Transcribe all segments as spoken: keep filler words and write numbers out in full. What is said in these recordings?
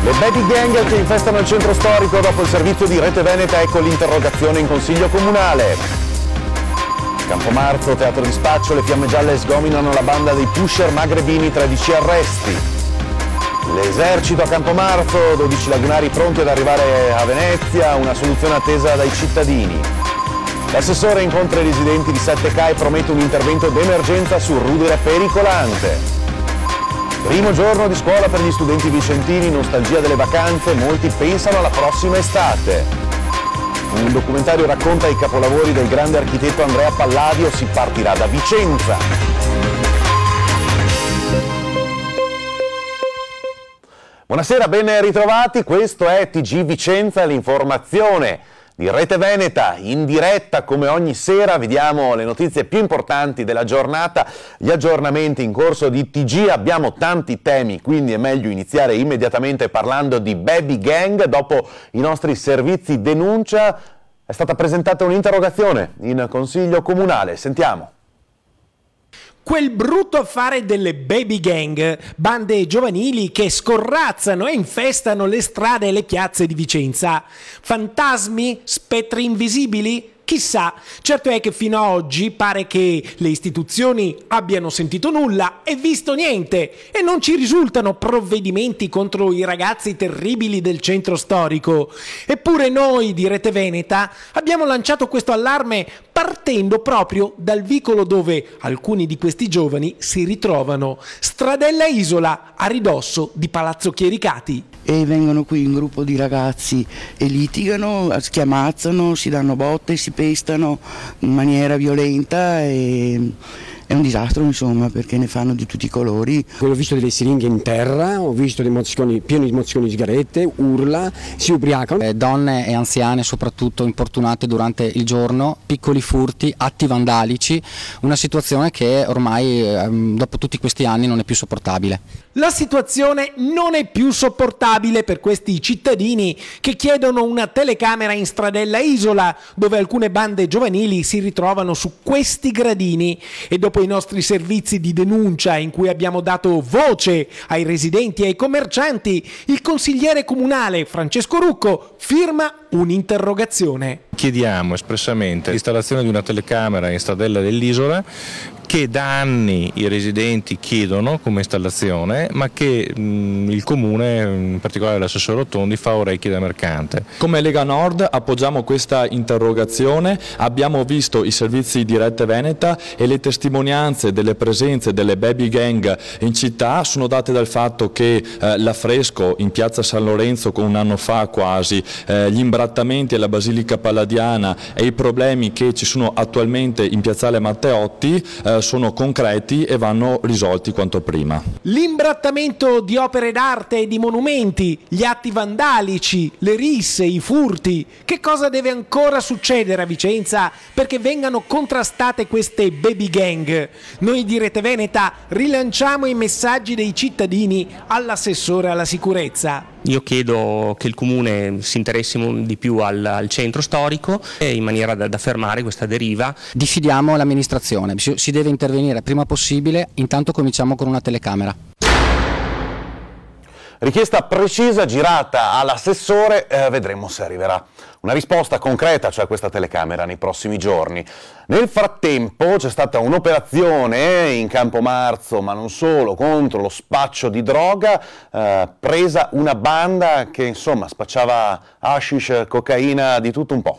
Le baby gang che infestano il centro storico dopo il servizio di Rete Veneta, ecco l'interrogazione in consiglio comunale. Campomarzo, teatro di spaccio, le fiamme gialle sgominano la banda dei pusher magrebini, tredici arresti. L'esercito a Campomarzo, dodici lagunari pronti ad arrivare a Venezia, una soluzione attesa dai cittadini. L'assessore incontra i residenti di sette K e promette un intervento d'emergenza sul rudere pericolante. Primo giorno di scuola per gli studenti vicentini, nostalgia delle vacanze, molti pensano alla prossima estate. Un documentario racconta i capolavori del grande architetto Andrea Palladio, si partirà da Vicenza. Buonasera, ben ritrovati, questo è T G Vicenza, l'informazione di Rete Veneta, in diretta come ogni sera. Vediamo le notizie più importanti della giornata, gli aggiornamenti in corso di T G. Abbiamo tanti temi, quindi è meglio iniziare immediatamente parlando di baby gang. Dopo i nostri servizi denuncia è stata presentata un'interrogazione in consiglio comunale. Sentiamo. Quel brutto affare delle baby gang, bande giovanili che scorrazzano e infestano le strade e le piazze di Vicenza. Fantasmi? Spettri invisibili? Chissà, certo è che fino ad oggi pare che le istituzioni abbiano sentito nulla e visto niente e non ci risultano provvedimenti contro i ragazzi terribili del centro storico. Eppure noi di Rete Veneta abbiamo lanciato questo allarme partendo proprio dal vicolo dove alcuni di questi giovani si ritrovano, Stradella Isola, a ridosso di Palazzo Chiericati. E vengono qui un gruppo di ragazzi e litigano, schiamazzano, si danno botte, si pestano in maniera violenta e è un disastro, insomma, perché ne fanno di tutti i colori. Ho visto delle siringhe in terra, ho visto dei mozziconi, pieni di mozziconi di sigarette, urla, si ubriacano. Eh, donne e anziane soprattutto importunate durante il giorno, piccoli furti, atti vandalici, una situazione che ormai eh, dopo tutti questi anni non è più sopportabile. La situazione non è più sopportabile per questi cittadini che chiedono una telecamera in Stradella Isola, dove alcune bande giovanili si ritrovano su questi gradini, e dopo i nostri servizi di denuncia in cui abbiamo dato voce ai residenti e ai commercianti, il consigliere comunale Francesco Rucco firma un'interrogazione. Chiediamo espressamente l'installazione di una telecamera in Stradella dell'Isola, che da anni i residenti chiedono come installazione, ma che mh, il comune, in particolare l'assessore Rotondi, fa orecchie da mercante. Come Lega Nord appoggiamo questa interrogazione, abbiamo visto i servizi di Rete Veneta e le testimonianze delle presenze delle baby gang in città sono date dal fatto che eh, l'affresco in piazza San Lorenzo con un anno fa quasi, eh, gli imbrattamenti alla Basilica Palladiana e i problemi che ci sono attualmente in piazzale Matteotti eh, sono concreti e vanno risolti quanto prima. L'imbrattamento di opere d'arte e di monumenti, gli atti vandalici, le risse, i furti. Che cosa deve ancora succedere a Vicenza perché vengano contrastate queste baby gang? Noi di Rete Veneta rilanciamo i messaggi dei cittadini all'assessore alla sicurezza. Io chiedo che il comune si interessi di più al, al centro storico e in maniera da, da fermare questa deriva. Diffidiamo l'amministrazione, si deve intervenire prima possibile, intanto cominciamo con una telecamera. Richiesta precisa girata all'assessore, eh, vedremo se arriverà una risposta concreta, cioè questa telecamera, nei prossimi giorni. Nel frattempo c'è stata un'operazione in Campomarzo, ma non solo, contro lo spaccio di droga, eh, presa una banda che insomma spacciava hashish, cocaina, di tutto un po'.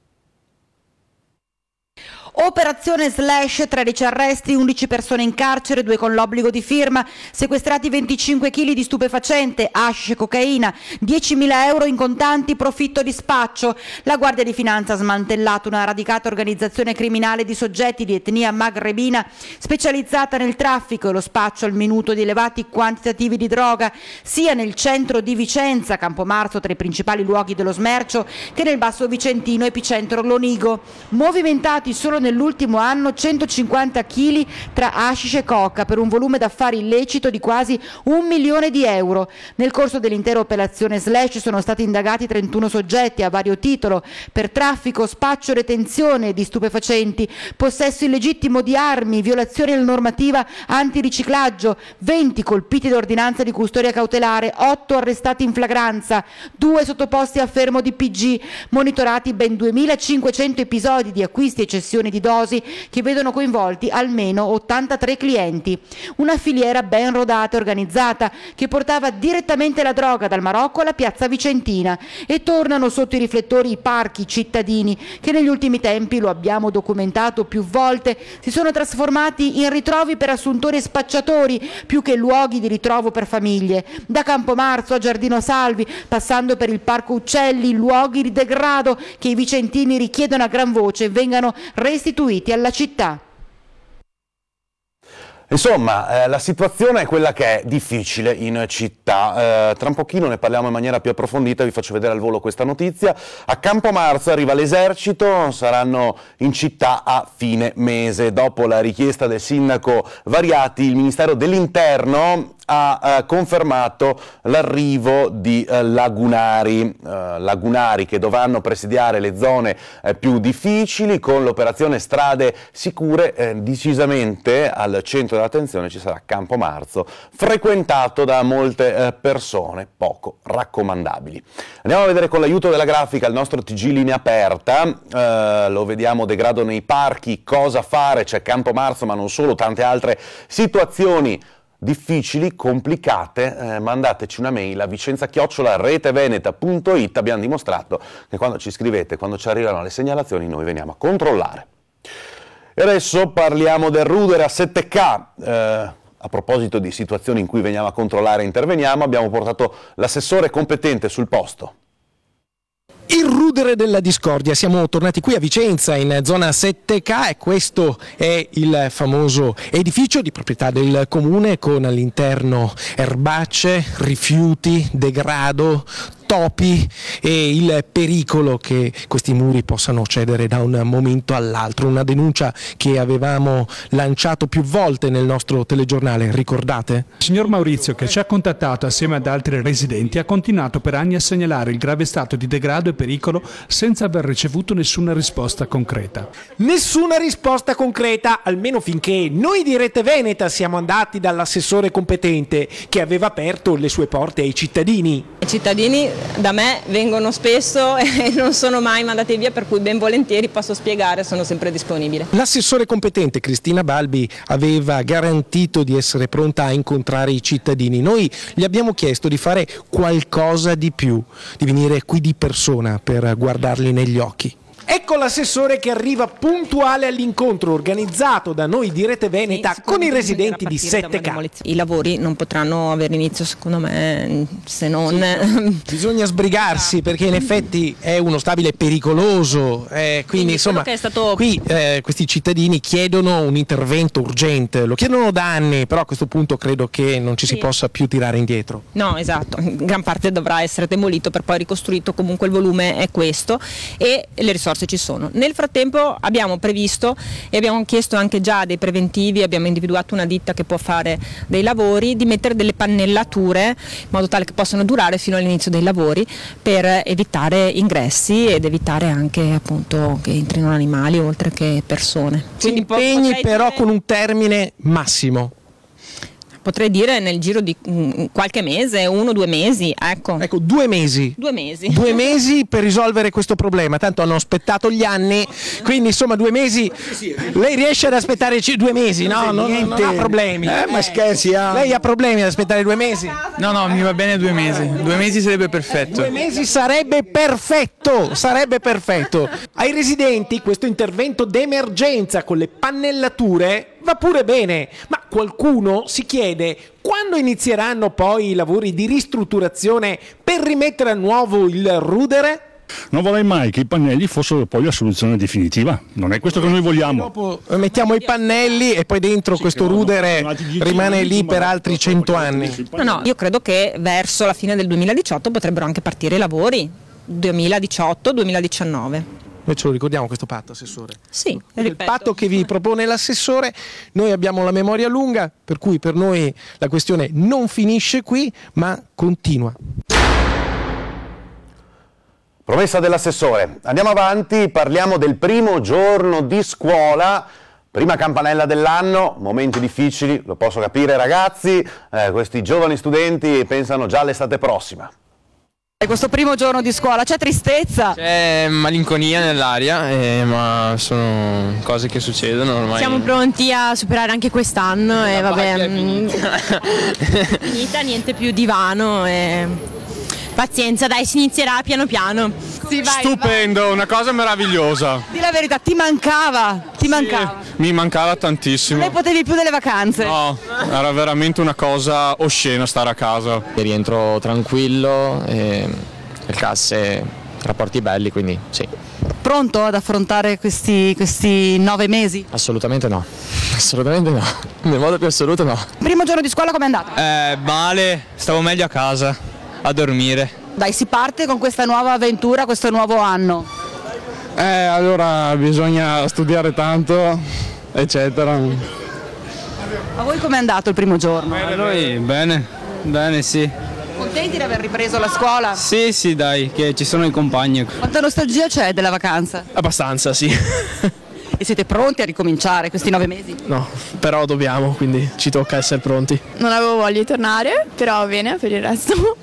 Operazione Slash, tredici arresti, undici persone in carcere, due con l'obbligo di firma, sequestrati venticinque chili di stupefacente, hashish e cocaina, diecimila euro in contanti, profitto di spaccio. La Guardia di Finanza ha smantellato una radicata organizzazione criminale di soggetti di etnia magrebina specializzata nel traffico e lo spaccio al minuto di elevati quantitativi di droga, sia nel centro di Vicenza, Campomarzo tra i principali luoghi dello smercio, che nel Basso Vicentino, epicentro Lonigo. Movimentati solo nel nell'ultimo anno centocinquanta chili tra hashish e coca per un volume d'affari illecito di quasi un milione di euro. Nel corso dell'intera operazione Slash sono stati indagati trentuno soggetti a vario titolo per traffico, spaccio, retenzione di stupefacenti, possesso illegittimo di armi, violazione della normativa antiriciclaggio, venti colpiti da ordinanza di custodia cautelare, otto arrestati in flagranza, due sottoposti a fermo di P G, monitorati ben duemilacinquecento episodi di acquisti e cessioni di dosi che vedono coinvolti almeno ottantatré clienti. Una filiera ben rodata e organizzata che portava direttamente la droga dal Marocco alla piazza Vicentina, e tornano sotto i riflettori i parchi cittadini che negli ultimi tempi, lo abbiamo documentato più volte, si sono trasformati in ritrovi per assuntori e spacciatori più che luoghi di ritrovo per famiglie. Da Campomarzo a Giardino Salvi, passando per il Parco Uccelli, luoghi di degrado che i vicentini richiedono a gran voce vengano restituiti alla città. Insomma, eh, la situazione è quella che è, difficile in città. Eh, tra un pochino ne parliamo in maniera più approfondita, vi faccio vedere al volo questa notizia. A Campomarzo arriva l'esercito, saranno in città a fine mese. Dopo la richiesta del sindaco Variati, il Ministero dell'Interno ha eh, confermato l'arrivo di eh, lagunari, eh, lagunari che dovranno presidiare le zone eh, più difficili. Con l'operazione Strade Sicure eh, decisamente al centro dell'attenzione ci sarà Campomarzo, frequentato da molte eh, persone poco raccomandabili. Andiamo a vedere con l'aiuto della grafica il nostro T G linea aperta, eh, lo vediamo, degrado nei parchi, cosa fare, c'è Campomarzo ma non solo, tante altre situazioni difficili, complicate. Eh, mandateci una mail a vicenza chiocciola reteveneta punto it. Abbiamo dimostrato che quando ci scrivete, quando ci arrivano le segnalazioni, noi veniamo a controllare. E adesso parliamo del rudere a sette K. Eh, a proposito di situazioni in cui veniamo a controllare e interveniamo, abbiamo portato l'assessore competente sul posto. Il rudere della discordia, siamo tornati qui a Vicenza in zona sette K e questo è il famoso edificio di proprietà del comune con all'interno erbacce, rifiuti, degrado, topi e il pericolo che questi muri possano cedere da un momento all'altro. Una denuncia che avevamo lanciato più volte nel nostro telegiornale, ricordate? Il signor Maurizio, che ci ha contattato assieme ad altri residenti, ha continuato per anni a segnalare il grave stato di degrado e pericolo senza aver ricevuto nessuna risposta concreta. Nessuna risposta concreta, almeno finché noi di Rete Veneta siamo andati dall'assessore competente che aveva aperto le sue porte ai cittadini. I cittadini da me vengono spesso e non sono mai mandati via, per cui ben volentieri posso spiegare, sono sempre disponibile. L'assessore competente Cristina Balbi aveva garantito di essere pronta a incontrare i cittadini. Noi gli abbiamo chiesto di fare qualcosa di più, di venire qui di persona per guardarli negli occhi. Ecco l'assessore che arriva puntuale all'incontro organizzato da noi di Rete Veneta sì, con i residenti di sette K. I lavori non potranno avere inizio, secondo me, se non... Sì, bisogna sbrigarsi perché in effetti è uno stabile pericoloso, eh, quindi, quindi insomma che è stato... qui eh, questi cittadini chiedono un intervento urgente, lo chiedono da anni, però a questo punto credo che non ci si sì. possa più tirare indietro. No, esatto, gran parte dovrà essere demolito per poi ricostruito, comunque il volume è questo e le risorse ci sono. Nel frattempo abbiamo previsto e abbiamo chiesto anche già dei preventivi, abbiamo individuato una ditta che può fare dei lavori, di mettere delle pannellature in modo tale che possano durare fino all'inizio dei lavori per evitare ingressi ed evitare anche appunto che entrino animali oltre che persone. Si impegni però dire... con un termine massimo. Potrei dire nel giro di qualche mese, uno o due mesi, ecco. Ecco, due mesi. Due mesi. Due mesi per risolvere questo problema, tanto hanno aspettato gli anni, quindi insomma due mesi. Lei riesce ad aspettare due mesi, no? Non, non ha problemi. Eh, ma scherzi, ah. Lei ha problemi ad aspettare due mesi? No, no, mi va bene due mesi. Due mesi sarebbe perfetto. Due mesi sarebbe perfetto, sarebbe perfetto. Ai residenti questo intervento d'emergenza con le pannellature va pure bene, ma qualcuno si chiede quando inizieranno poi i lavori di ristrutturazione per rimettere a nuovo il rudere? Non vorrei mai che i pannelli fossero poi la soluzione definitiva, non è questo che noi vogliamo. Dopo mettiamo i pannelli e poi dentro sì, questo rudere rimane lì per altri cento anni. No, no, io credo che verso la fine del duemiladiciotto potrebbero anche partire i lavori, duemiladiciotto duemiladiciannove. Noi ce lo ricordiamo questo patto, Assessore? Sì, il patto che vi propone l'assessore, noi abbiamo la memoria lunga, per cui per noi la questione non finisce qui, ma continua. Promessa dell'assessore. Andiamo avanti, parliamo del primo giorno di scuola, prima campanella dell'anno, momenti difficili, lo posso capire ragazzi, eh, questi giovani studenti pensano già all'estate prossima. Questo primo giorno di scuola c'è tristezza? C'è malinconia nell'aria, eh, ma sono cose che succedono ormai. Siamo pronti a superare anche quest'anno e vabbè, finita, niente più divano e pazienza, dai, si inizierà piano piano. Sì, vai, Stupendo, vai. Una cosa meravigliosa. Di la verità, ti mancava, ti Sì, mancava. mi mancava tantissimo. Non ne potevi più delle vacanze? No, era veramente una cosa oscena stare a casa. Rientro tranquillo, e le classe, rapporti belli, quindi sì. Pronto ad affrontare questi, questi nove mesi? Assolutamente no, assolutamente no, nel modo più assoluto no. Primo giorno di scuola com'è andato? Eh, male, stavo meglio a casa, a dormire. Dai, si parte con questa nuova avventura, questo nuovo anno. Eh, allora bisogna studiare tanto, eccetera. A voi com'è andato il primo giorno? A noi bene, bene sì. Contenti di aver ripreso la scuola? Sì, sì, dai, che ci sono i compagni. Quanta nostalgia c'è della vacanza? Abbastanza, sì. E siete pronti a ricominciare questi nove mesi? No, però dobbiamo, quindi ci tocca essere pronti. Non avevo voglia di tornare, però va bene per il resto.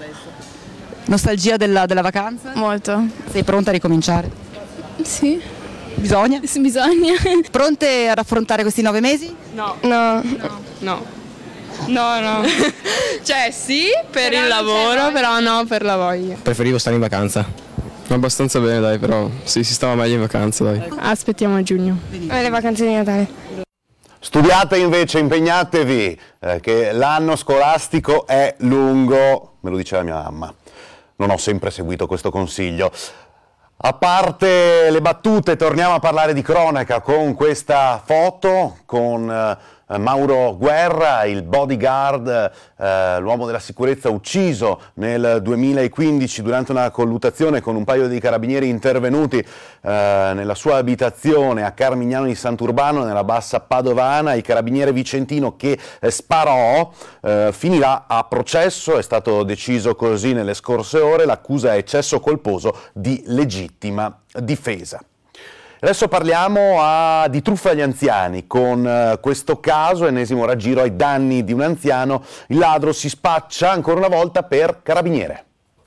Nostalgia della, della vacanza? Molto. Sei pronta a ricominciare? Sì. Bisogna? Sì, bisogna. Pronte ad affrontare questi nove mesi? No. No. No. No. No, no. Cioè sì, per Però il non c'è lavoro, voglia. però no per la voglia. Preferivo stare in vacanza. Abbastanza bene dai, però sì, si stava meglio in vacanza dai. Aspettiamo a giugno. Le vacanze di Natale. Studiate invece, impegnatevi, eh, che l'anno scolastico è lungo, me lo dice la mia mamma. Non ho sempre seguito questo consiglio. A parte le battute, torniamo a parlare di cronaca con questa foto, con eh, Mauro Guerra, il bodyguard, eh, l'uomo della sicurezza ucciso nel duemilaquindici durante una colluttazione con un paio di carabinieri intervenuti eh, nella sua abitazione a Carmignano di Sant'Urbano, nella bassa padovana. Il carabiniere vicentino che eh, sparò eh, finirà a processo, è stato deciso così nelle scorse ore, l'accusa è eccesso colposo di legittima difesa. Adesso parliamo a, di truffa agli anziani, con uh, questo caso, ennesimo raggiro ai danni di un anziano, il ladro si spaccia ancora una volta per carabiniere.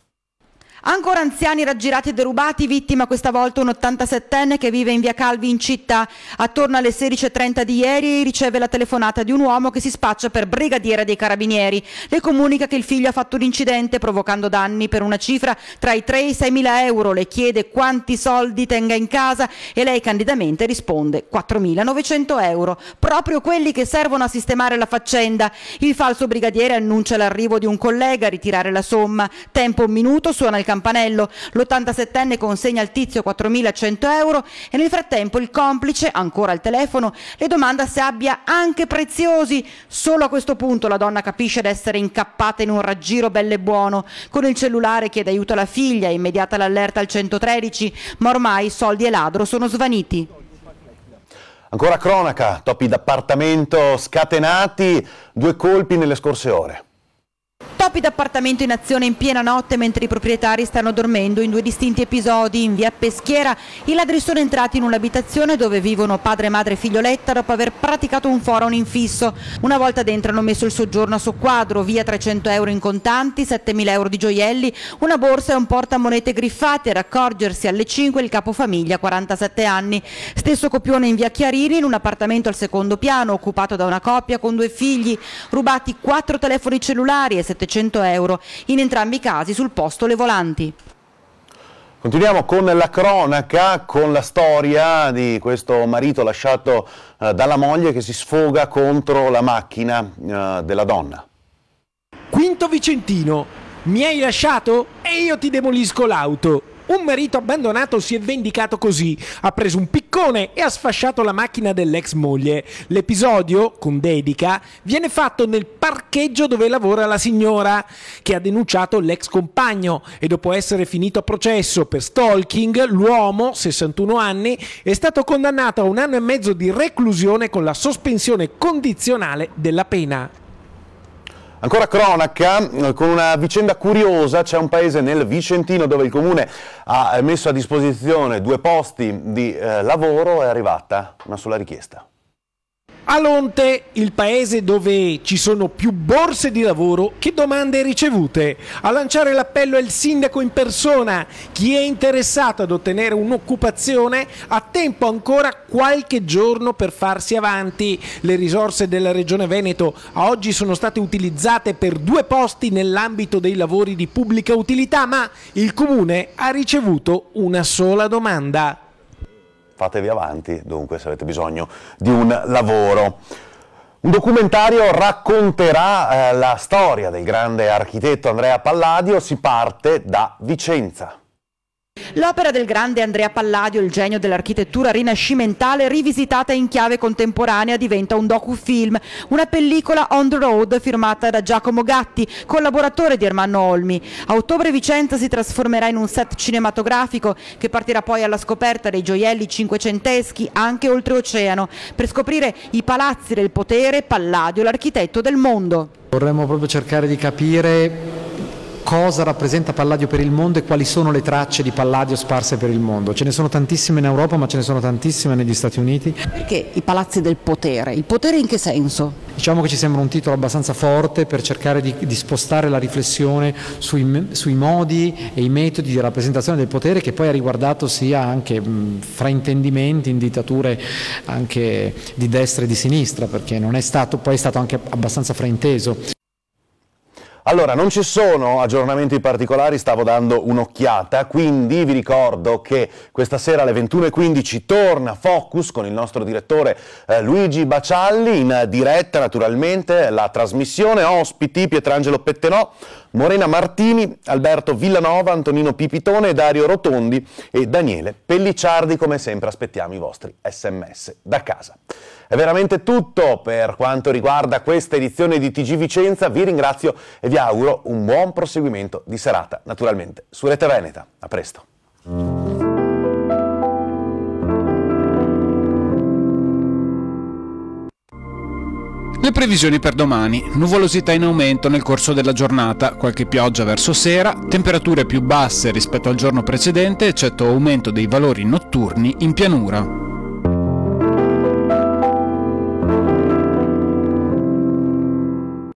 Ancora anziani raggirati e derubati, vittima questa volta un ottantasettenne che vive in via Calvi in città. Attorno alle sedici e trenta di ieri riceve la telefonata di un uomo che si spaccia per brigadiere dei carabinieri. Le comunica che il figlio ha fatto un incidente provocando danni per una cifra tra i tre e i seimila euro. Le chiede quanti soldi tenga in casa e lei candidamente risponde quattromilanovecento euro, proprio quelli che servono a sistemare la faccenda. Il falso brigadiere annuncia l'arrivo di un collega a ritirare la somma. Tempo un minuto, suona il campanello, l'ottantasettenne consegna al tizio quattromilacento euro e nel frattempo il complice, ancora al telefono, le domanda se abbia anche preziosi. Solo a questo punto la donna capisce d'essere incappata in un raggiro belle buono. Con il cellulare chiede aiuto alla figlia, è immediata l'allerta al centotredici, ma ormai soldi e ladro sono svaniti. Ancora cronaca, topi d'appartamento scatenati, due colpi nelle scorse ore. Topi d'appartamento in azione in piena notte mentre i proprietari stanno dormendo in due distinti episodi. In via Peschiera i ladri sono entrati in un'abitazione dove vivono padre, madre e figlioletta dopo aver praticato un foro a un infisso. Una volta dentro hanno messo il soggiorno a soqquadro, via trecento euro in contanti, settemila euro di gioielli, una borsa e un portamonete griffati. Ad accorgersi alle cinque il capofamiglia, quarantasette anni. Stesso copione in via Chiarini in un appartamento al secondo piano occupato da una coppia con due figli. Rubati quattro telefoni cellulari e settecento euro, in entrambi i casi sul posto le volanti. Continuiamo con la cronaca, con la storia di questo marito lasciato eh, dalla moglie che si sfoga contro la macchina eh, della donna. Quinto Vicentino, mi hai lasciato e io ti demolisco l'auto. Un marito abbandonato si è vendicato così, ha preso un piccone e ha sfasciato la macchina dell'ex moglie. L'episodio, con dedica, viene fatto nel parcheggio dove lavora la signora, che ha denunciato l'ex compagno, e dopo essere finito a processo per stalking, l'uomo, sessantuno anni, è stato condannato a un anno e mezzo di reclusione con la sospensione condizionale della pena. Ancora cronaca, con una vicenda curiosa. C'è un paese nel Vicentino dove il comune ha messo a disposizione due posti di eh, lavoro, è arrivata una sola richiesta. A Lonte, il paese dove ci sono più borse di lavoro che domande ricevute. A lanciare l'appello è il sindaco in persona. Chi è interessato ad ottenere un'occupazione ha tempo ancora qualche giorno per farsi avanti. Le risorse della Regione Veneto a oggi sono state utilizzate per due posti nell'ambito dei lavori di pubblica utilità, ma il comune ha ricevuto una sola domanda. Fatevi avanti, dunque, se avete bisogno di un lavoro. Un documentario racconterà eh, la storia del grande architetto Andrea Palladio. Si parte da Vicenza. L'opera del grande Andrea Palladio, il genio dell'architettura rinascimentale, rivisitata in chiave contemporanea, diventa un docufilm, una pellicola on the road firmata da Giacomo Gatti, collaboratore di Ermanno Olmi. A ottobre Vicenza si trasformerà in un set cinematografico che partirà poi alla scoperta dei gioielli cinquecenteschi anche oltreoceano, per scoprire i palazzi del potere. Palladio, l'architetto del mondo. Vorremmo proprio cercare di capire cosa rappresenta Palladio per il mondo e quali sono le tracce di Palladio sparse per il mondo. Ce ne sono tantissime in Europa, ma ce ne sono tantissime negli Stati Uniti. Perché i palazzi del potere? Il potere in che senso? Diciamo che ci sembra un titolo abbastanza forte per cercare di, di spostare la riflessione sui, sui modi e i metodi di rappresentazione del potere, che poi ha riguardato sia anche mh, fraintendimenti in dittature anche di destra e di sinistra, perché non è stato, poi è stato anche abbastanza frainteso. Allora, non ci sono aggiornamenti particolari, stavo dando un'occhiata, quindi vi ricordo che questa sera alle ventuno e quindici torna Focus con il nostro direttore eh, Luigi Bacialli, in diretta naturalmente, la trasmissione, ospiti Pietrangelo Pettenò, Morena Martini, Alberto Villanova, Antonino Pipitone, Dario Rotondi e Daniele Pellicciardi. Come sempre aspettiamo i vostri sms da casa. È veramente tutto per quanto riguarda questa edizione di T G Vicenza. Vi ringrazio e vi auguro un buon proseguimento di serata, naturalmente su Rete Veneta. A presto. Le previsioni per domani: nuvolosità in aumento nel corso della giornata, qualche pioggia verso sera, temperature più basse rispetto al giorno precedente, eccetto aumento dei valori notturni in pianura.